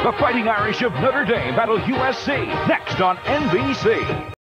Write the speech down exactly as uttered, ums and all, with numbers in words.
The Fighting Irish of Notre Dame battle U S C next on N B C.